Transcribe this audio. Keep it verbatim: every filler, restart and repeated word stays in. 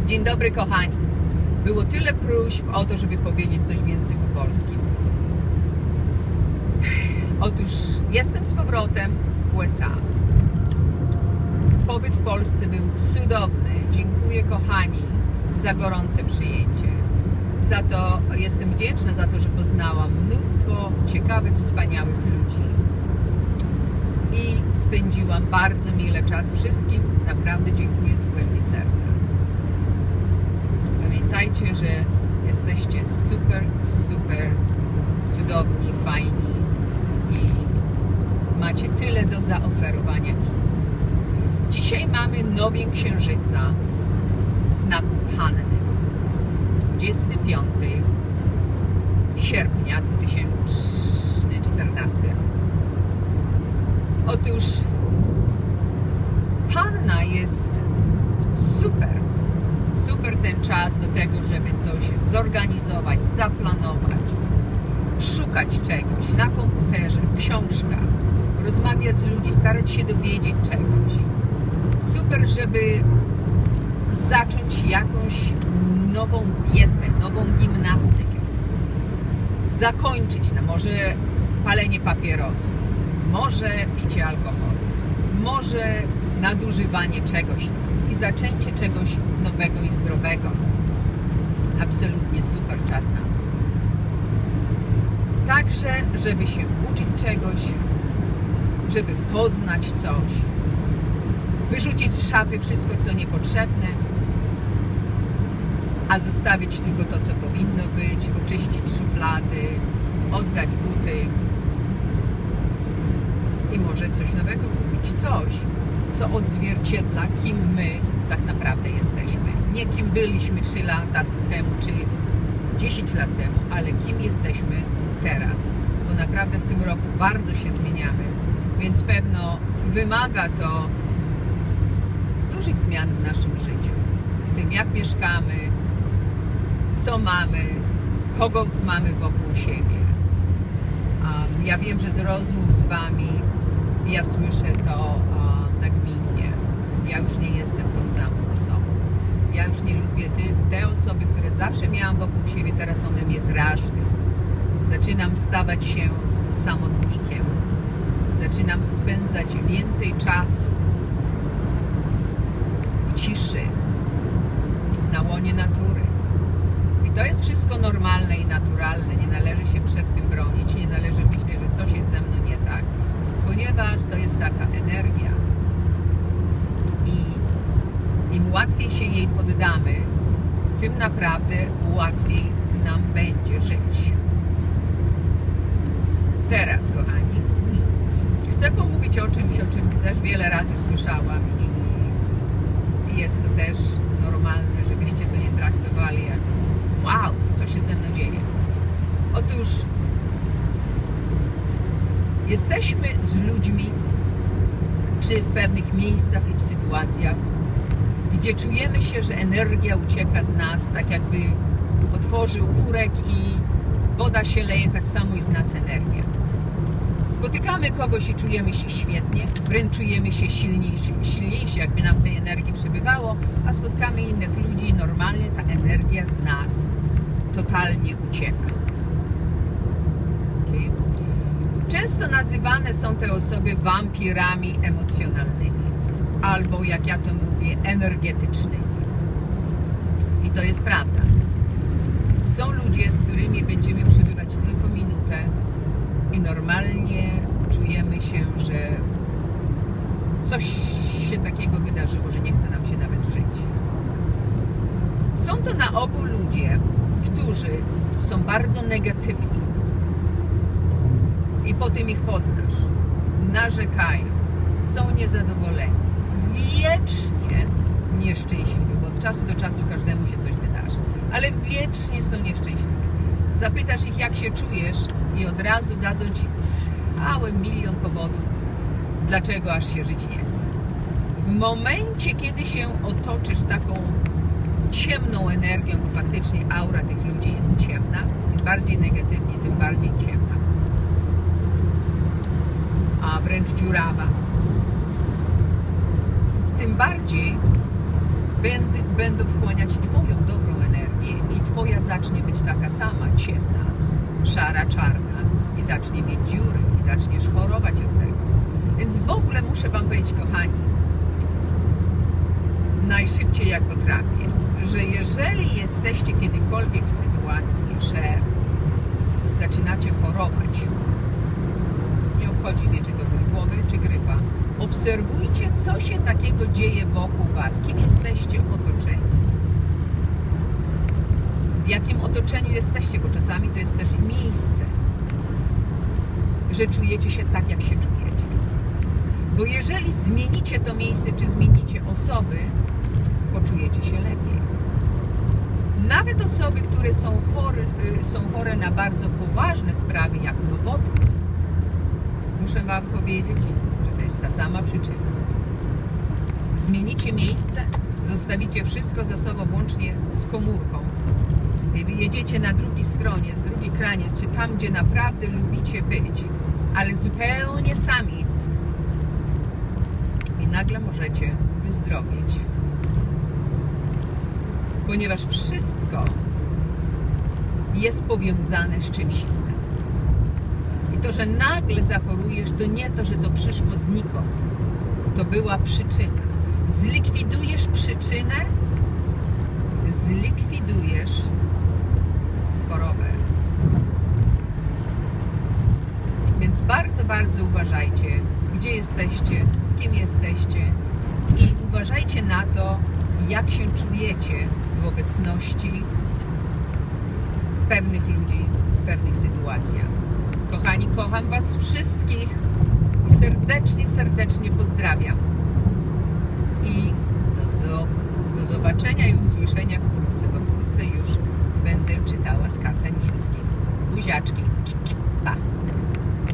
Dzień dobry kochani. Było tyle próśb o to, żeby powiedzieć coś w języku polskim. Otóż jestem z powrotem w U S A. Pobyt w Polsce był cudowny. Dziękuję kochani za gorące przyjęcie. Za to jestem wdzięczna za to, że poznałam mnóstwo ciekawych, wspaniałych ludzi. I spędziłam bardzo mile czas wszystkim. Naprawdę dziękuję z głębi serca. Pamiętajcie, że jesteście super, super cudowni, fajni i macie tyle do zaoferowania innym. Dzisiaj mamy nowień księżyca w znaku Panny. dwudziestego piątego sierpnia dwa tysiące czternastego roku. Otóż Panna jest super. Super ten czas do tego, żeby coś zorganizować, zaplanować, szukać czegoś na komputerze, w książkach, rozmawiać z ludźmi, starać się dowiedzieć czegoś. Super, żeby zacząć jakąś nową dietę, nową gimnastykę. Zakończyć, no może palenie papierosów, może picie alkoholu, może nadużywanie czegoś tam i zaczęcie czegoś nowego i zdrowego. Absolutnie super czas na to. Także, żeby się uczyć czegoś, żeby poznać coś, wyrzucić z szafy wszystko, co niepotrzebne, a zostawić tylko to, co powinno być, oczyścić szuflady, oddać buty i może coś nowego kupić. Coś, co odzwierciedla, kim my tak naprawdę jesteśmy. Nie kim byliśmy trzy lata temu, czy dziesięć lat temu, ale kim jesteśmy teraz. Bo naprawdę w tym roku bardzo się zmieniamy, więc pewno wymaga to dużych zmian w naszym życiu. W tym, jak mieszkamy, co mamy, kogo mamy wokół siebie. Um, ja wiem, że z rozmów z Wami ja słyszę to um, nagminnie. Ja już nie jestem tą samą osobą. Ja już nie lubię te osoby, które zawsze miałam wokół siebie, teraz one mnie drażnią. Zaczynam stawać się samotnikiem. Zaczynam spędzać więcej czasu w ciszy, na łonie natury. I to jest wszystko normalne i naturalne. Nie należy się przed tym bronić. Nie należy myśleć, że coś jest ze mną nie tak. Ponieważ to jest taka energia. I im łatwiej się jej poddamy, tym naprawdę łatwiej nam będzie żyć. Teraz, kochani, chcę pomówić o czymś, o czym też wiele razy słyszałam i jest to też normalne, żebyście to nie traktowali jak wow, co się ze mną dzieje. Otóż jesteśmy z ludźmi, czy w pewnych miejscach lub sytuacjach, gdzie czujemy się, że energia ucieka z nas, tak jakby otworzył kurek i woda się leje, tak samo i z nas energia. Spotykamy kogoś i czujemy się świetnie, wręcz czujemy się silniejsi, silniejsi, jakby nam tej energii przybywało, a spotkamy innych ludzi i normalnie ta energia z nas totalnie ucieka. Okay. Często nazywane są te osoby wampirami emocjonalnymi, albo jak ja to mówię, energetycznymi. I to jest prawda. Są ludzie, z którymi będziemy przebywać tylko minutę i normalnie czujemy się, że coś się takiego wydarzyło, że nie chce nam się nawet żyć. Są to na ogół ludzie, którzy są bardzo negatywni i potem ich poznasz. Narzekają, są niezadowoleni, wiecznie nieszczęśliwi, bo od czasu do czasu każdemu się coś wydarzy, ale wiecznie są nieszczęśliwi. Zapytasz ich, jak się czujesz i od razu dadzą Ci cały milion powodów, dlaczego aż się żyć nie chce. W momencie, kiedy się otoczysz taką ciemną energią, bo faktycznie aura tych ludzi jest ciemna, tym bardziej negatywnie, tym bardziej ciemna, a wręcz dziurawa, tym bardziej będą, będą wchłaniać Twoją dobrą energię i Twoja zacznie być taka sama, ciemna, szara, czarna i zacznie mieć dziury i zaczniesz chorować od tego. Więc w ogóle muszę Wam powiedzieć, kochani, najszybciej jak potrafię, że jeżeli jesteście kiedykolwiek w sytuacji, że zaczynacie chorować, nie obchodzi mnie, czy to ból głowy, czy grypa, obserwujcie, co się takiego dzieje wokół Was, kim jesteście otoczeni, w jakim otoczeniu jesteście, bo czasami to jest też miejsce, że czujecie się tak, jak się czujecie. Bo jeżeli zmienicie to miejsce, czy zmienicie osoby, poczujecie się lepiej. Nawet osoby, które są chore, są chore na bardzo poważne sprawy, jak nowotwór, muszę Wam powiedzieć, że to jest ta sama przyczyna. Zmienicie miejsce, zostawicie wszystko za sobą, włącznie z komórką, i wyjedziecie na drugiej stronie, z drugiej kranie, czy tam, gdzie naprawdę lubicie być, ale zupełnie sami, i nagle możecie wyzdrowieć. Ponieważ wszystko jest powiązane z czymś innym. I to, że nagle zachorujesz, to nie to, że to przyszło znikąd. To była przyczyna. Zlikwidujesz przyczynę, zlikwidujesz chorobę. Więc bardzo, bardzo uważajcie, gdzie jesteście, z kim jesteście i uważajcie na to, jak się czujecie w obecności pewnych ludzi, w pewnych sytuacjach. Kochani, kocham Was wszystkich i serdecznie, serdecznie pozdrawiam. I do, do zobaczenia i usłyszenia wkrótce, bo wkrótce już będę czytała z kart anielskich. Buziaczki. Pa!